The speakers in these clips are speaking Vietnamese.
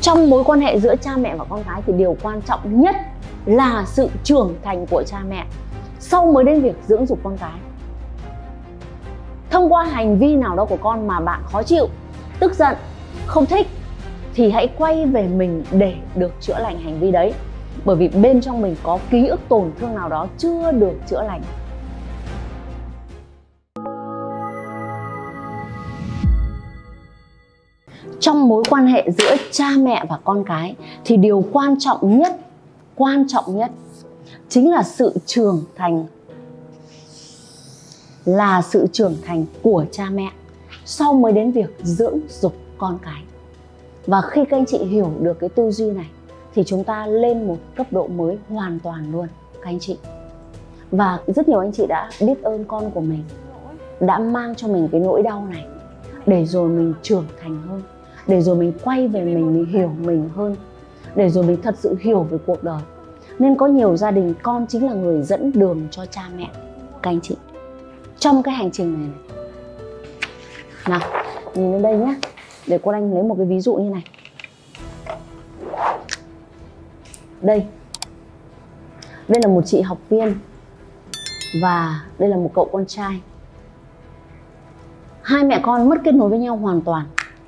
Trong mối quan hệ giữa cha mẹ và con cái thì điều quan trọng nhất là sự trưởng thành của cha mẹ, sau mới đến việc dưỡng dục con cái. Thông qua hành vi nào đó của con mà bạn khó chịu, tức giận, không thích thì hãy quay về mình để được chữa lành hành vi đấy. Bởi vì bên trong mình có ký ức tổn thương nào đó chưa được chữa lành. Trong mối quan hệ giữa cha mẹ và con cái thì điều quan trọng nhất chính là sự trưởng thành của cha mẹ, sau mới đến việc dưỡng dục con cái. Và khi các anh chị hiểu được cái tư duy này thì chúng ta lên một cấp độ mới hoàn toàn luôn các anh chị. Và rất nhiều anh chị đã biết ơn con của mình, đã mang cho mình cái nỗi đau này để rồi mình trưởng thành hơn, để rồi mình quay về mình hiểu mình hơn, để rồi mình thật sự hiểu về cuộc đời. Nên có nhiều gia đình con chính là người dẫn đường cho cha mẹ các anh chị trong cái hành trình này. Nào, nhìn lên đây nhé, để cô anh lấy một cái ví dụ như này. Đây là một chị học viên và đây là một cậu con trai. Hai mẹ con mất kết nối với nhau hoàn toàn.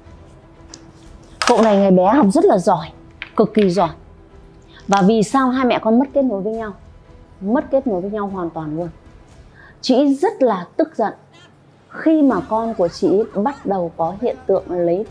Cậu này ngày bé học rất là giỏi, cực kỳ giỏi. Và vì sao hai mẹ con mất kết nối với nhau? Mất kết nối với nhau hoàn toàn luôn. Chị rất là tức giận khi mà con của chị bắt đầu có hiện tượng lấy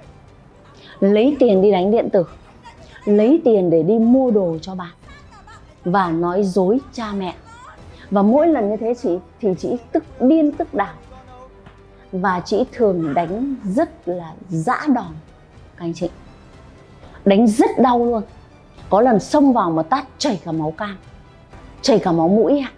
tiền đi đánh điện tử, lấy tiền để đi mua đồ cho bạn và nói dối cha mẹ. Và mỗi lần như thế chị tức điên tức đảo. Và chị thường đánh rất là dã đòn các anh chị, đánh rất đau luôn. Có lần xông vào mà tát chảy cả máu cam, chảy cả máu mũi ạ.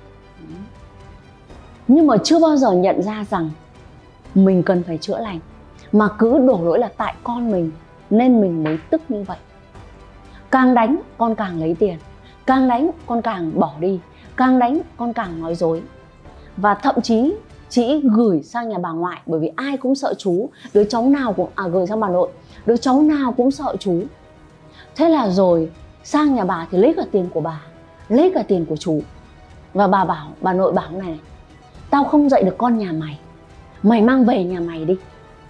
Nhưng mà chưa bao giờ nhận ra rằng mình cần phải chữa lành, mà cứ đổ lỗi là tại con mình nên mình mới tức như vậy. Càng đánh con càng lấy tiền, càng đánh con càng bỏ đi, càng đánh con càng nói dối. Và thậm chí chị gửi sang nhà bà ngoại, bởi vì ai cũng sợ chú. Đứa cháu nào cũng gửi sang bà nội, đứa cháu nào cũng sợ chú. Thế là rồi sang nhà bà thì lấy cả tiền của bà, lấy cả tiền của chú. Và bà nội bảo này: tao không dạy được con nhà mày, mày mang về nhà mày đi,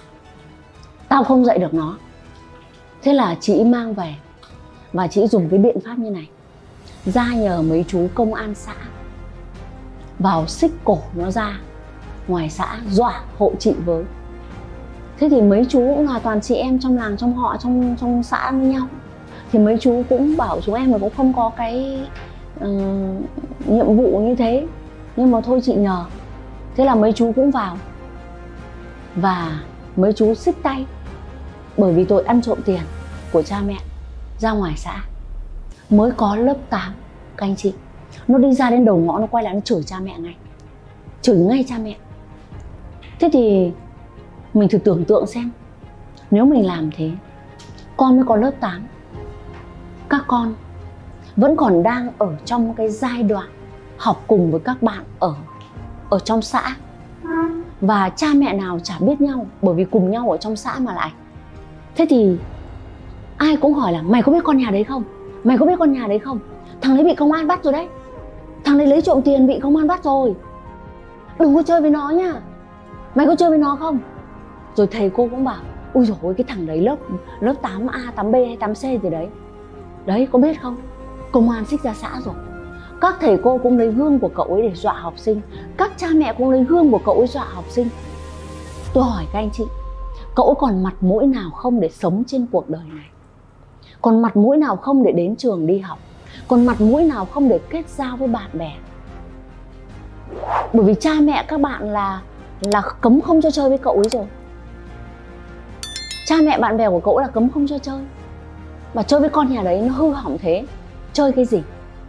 tao không dạy được nó. Thế là chị mang về và chị dùng cái biện pháp như này, ra nhờ mấy chú công an xã vào xích cổ nó ra ngoài xã dọa hộ chị với. Thế thì mấy chú cũng là toàn chị em trong làng, trong họ, trong xã với nhau. Thì mấy chú cũng bảo chúng em là cũng không có cái nhiệm vụ như thế, nhưng mà thôi chị nhờ. Thế là mấy chú cũng vào và mấy chú xích tay bởi vì tội ăn trộm tiền của cha mẹ ra ngoài xã. Mới có lớp 8 các anh chị, nó đi ra đến đầu ngõ nó quay lại nó chửi cha mẹ ngay, chửi ngay cha mẹ. Thế thì mình thử tưởng tượng xem, nếu mình làm thế, con mới có lớp 8, các con vẫn còn đang ở trong cái giai đoạn học cùng với các bạn ở trong xã, và cha mẹ nào chả biết nhau bởi vì cùng nhau ở trong xã mà lại. Thế thì ai cũng hỏi là mày có biết con nhà đấy không? Mày có biết con nhà đấy không? Thằng đấy bị công an bắt rồi đấy, thằng đấy lấy trộm tiền bị công an bắt rồi, đừng có chơi với nó nha, mày có chơi với nó không? Rồi thầy cô cũng bảo ui dồi ôi, cái thằng đấy lớp 8A, 8B hay 8C gì đấy, đấy có biết không, công an xích ra xã rồi. Các thầy cô cũng lấy gương của cậu ấy để dọa học sinh, các cha mẹ cũng lấy gương của cậu ấy dọa học sinh. Tôi hỏi các anh chị, cậu còn mặt mũi nào không để sống trên cuộc đời này? Còn mặt mũi nào không để đến trường đi học? Còn mặt mũi nào không để kết giao với bạn bè? Bởi vì cha mẹ các bạn là cấm không cho chơi với cậu ấy rồi. Cha mẹ bạn bè của cậu là cấm không cho chơi. Mà chơi với con nhà đấy nó hư hỏng thế, chơi cái gì?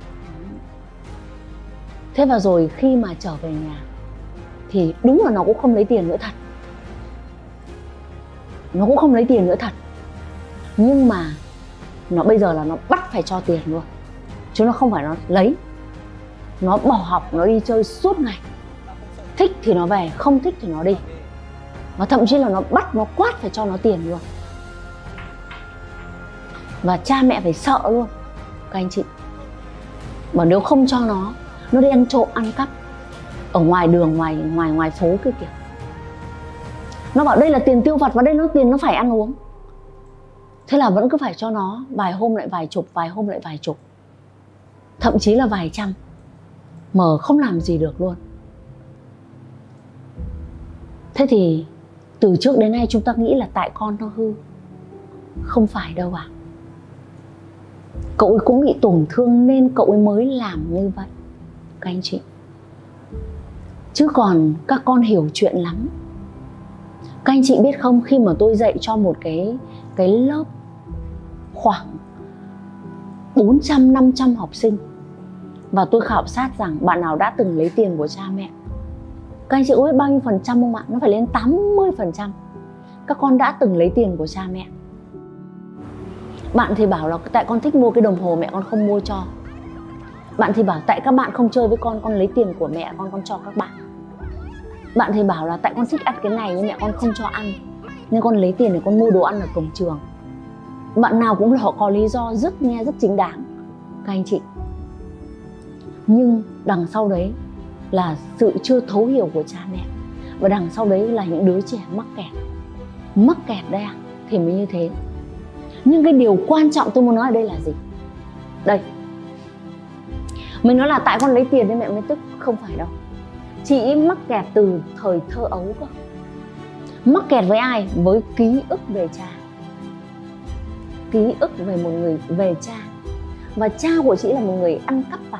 Thế và rồi khi mà trở về nhà thì đúng là nó cũng không lấy tiền nữa thật. Nó cũng không lấy tiền nữa thật. Nhưng mà nó bây giờ là nó bắt phải cho tiền luôn, chứ nó không phải nó lấy. Nó bỏ học, nó đi chơi suốt ngày. Thích thì nó về, không thích thì nó đi. Và thậm chí là nó bắt, nó quát phải cho nó tiền luôn. Và cha mẹ phải sợ luôn các anh chị. Bởi nếu không cho nó đi ăn trộm ăn cắp ở ngoài đường, ngoài phố kia kìa. Nó bảo đây là tiền tiêu vặt và đây nó tiền nó phải ăn uống. Thế là vẫn cứ phải cho nó vài hôm lại vài chục, vài hôm lại vài chục, thậm chí là vài trăm, mà không làm gì được luôn. Thế thì từ trước đến nay chúng ta nghĩ là tại con nó hư. Không phải đâu ạ. Cậu ấy cũng bị tổn thương nên cậu ấy mới làm như vậy các anh chị. Chứ còn các con hiểu chuyện lắm. Các anh chị biết không, khi mà tôi dạy cho một cái lớp khoảng 400-500 học sinh, và tôi khảo sát rằng bạn nào đã từng lấy tiền của cha mẹ, các anh chị có biết bao nhiêu phần trăm không ạ? Nó phải lên 80%. Các con đã từng lấy tiền của cha mẹ. Bạn thì bảo là tại con thích mua cái đồng hồ mẹ con không mua cho. Bạn thì bảo tại các bạn không chơi với con lấy tiền của mẹ con cho các bạn. Bạn thì bảo là tại con thích ăn cái này nhưng mẹ con không cho ăn, nên con lấy tiền để con mua đồ ăn ở cổng trường. Bạn nào cũng họ có lý do nghe rất chính đáng các anh chị. Nhưng đằng sau đấy là sự chưa thấu hiểu của cha mẹ. Và đằng sau đấy là những đứa trẻ mắc kẹt. Mắc kẹt đây thì mới như thế. Nhưng cái điều quan trọng tôi muốn nói ở đây là gì? Đây, mình nói là tại con lấy tiền nên mẹ mới tức. Không phải đâu. Chị mắc kẹt từ thời thơ ấu cơ. Mắc kẹt với ai? Với ký ức về cha. Ký ức về một người, về cha. Và cha của chị là một người ăn cắp vặt.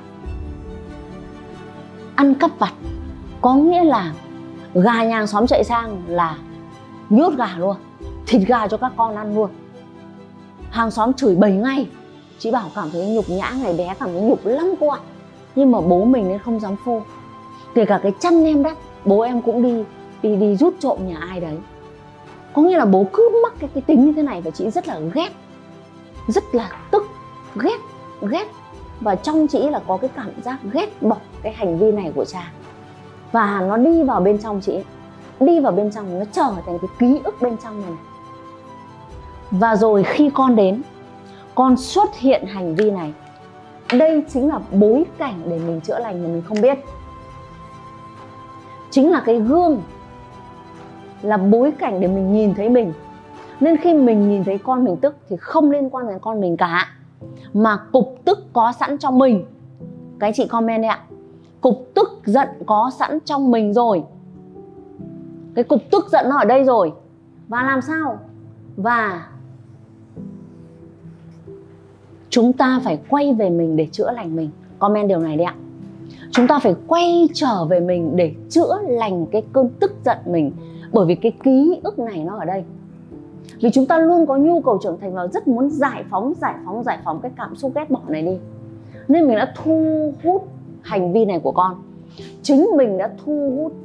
Ăn cắp vặt có nghĩa là gà nhà hàng xóm chạy sang là nhốt gà luôn, thịt gà cho các con ăn luôn. Hàng xóm chửi bầy ngay. Chị bảo cảm thấy nhục nhã, ngày bé cảm thấy nhục lắm cô ạ. Nhưng mà bố mình nên không dám phô. Kể cả cái chăn em đắt, bố em cũng đi rút trộm nhà ai đấy. Có nghĩa là bố cứ mắc cái tính như thế này. Và chị rất là ghét, rất là tức, ghét. Và trong chị là có cái cảm giác ghét bỏ cái hành vi này của cha. Và nó đi vào bên trong chị, đi vào bên trong, nó trở thành cái ký ức bên trong này. Và rồi khi con đến, con xuất hiện hành vi này. Đây chính là bối cảnh để mình chữa lành mà mình không biết. Chính là cái gương, là bối cảnh để mình nhìn thấy mình. Nên khi mình nhìn thấy con mình tức thì không liên quan đến con mình cả, mà cục tức có sẵn trong mình. Các anh chị comment đi ạ. Cục tức giận có sẵn trong mình rồi. Cái cục tức giận nó ở đây rồi. Và làm sao? Và chúng ta phải quay về mình để chữa lành mình. Comment điều này đi ạ. Chúng ta phải quay trở về mình để chữa lành cái cơn tức giận mình. Bởi vì cái ký ức này nó ở đây. Vì chúng ta luôn có nhu cầu trưởng thành và rất muốn giải phóng cái cảm xúc ghét bỏ này đi. Nên mình đã thu hút hành vi này của con. Chính mình đã thu hút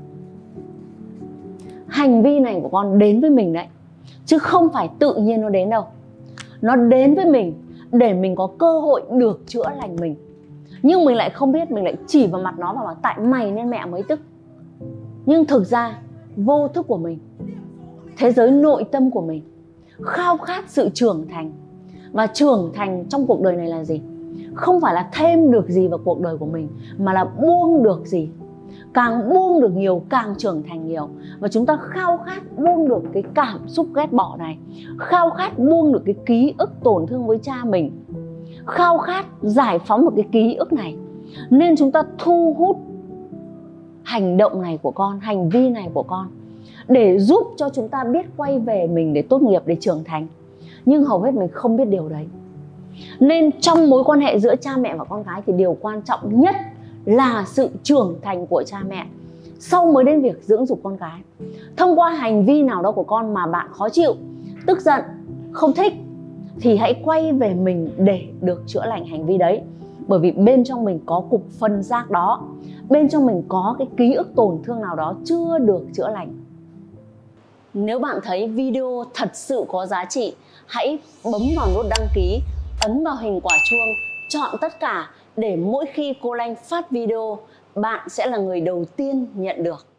hành vi này của con đến với mình đấy. Chứ không phải tự nhiên nó đến đâu. Nó đến với mình để mình có cơ hội được chữa lành mình. Nhưng mình lại không biết, mình lại chỉ vào mặt nó và bảo tại mày nên mẹ mới tức. Nhưng thực ra vô thức của mình, thế giới nội tâm của mình khao khát sự trưởng thành. Và trưởng thành trong cuộc đời này là gì? Không phải là thêm được gì vào cuộc đời của mình, mà là buông được gì. Càng buông được nhiều càng trưởng thành nhiều. Và chúng ta khao khát buông được cái cảm xúc ghét bỏ này, khao khát buông được cái ký ức tổn thương với cha mình, khao khát giải phóng được cái ký ức này. Nên chúng ta thu hút hành động này của con, hành vi này của con, để giúp cho chúng ta biết quay về mình để tốt nghiệp, để trưởng thành. Nhưng hầu hết mình không biết điều đấy. Nên trong mối quan hệ giữa cha mẹ và con gái thì điều quan trọng nhất là sự trưởng thành của cha mẹ, sau mới đến việc dưỡng dục con gái. Thông qua hành vi nào đó của con mà bạn khó chịu, tức giận, không thích, thì hãy quay về mình để được chữa lành hành vi đấy. Bởi vì bên trong mình có cục phân rác đó, bên trong mình có cái ký ức tổn thương nào đó chưa được chữa lành. Nếu bạn thấy video thật sự có giá trị, hãy bấm vào nút đăng ký, ấn vào hình quả chuông, chọn tất cả để mỗi khi cô Lanh phát video, bạn sẽ là người đầu tiên nhận được.